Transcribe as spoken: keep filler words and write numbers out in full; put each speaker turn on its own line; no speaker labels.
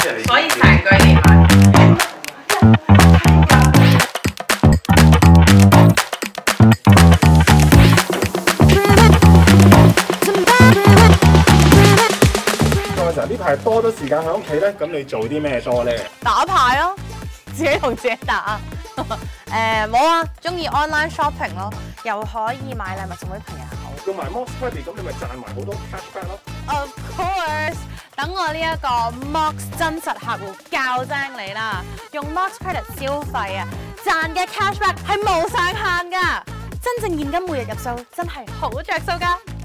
所以成句連埋。
呢排多咗時間喺屋企咧，咁你做啲咩多咧？
打牌咯，自己同自己打。誒冇啊，中意 online shopping 咯，又可以買禮物送俾朋友。
用埋 Mox Credit， 咁你咪賺埋好多 cashback 咯。
Of course， 等我呢一個 Mox 真實客戶教精你啦，用 Mox Credit 消費啊，賺嘅 cashback 係冇上限㗎，真正現金每日入數真係好着數㗎。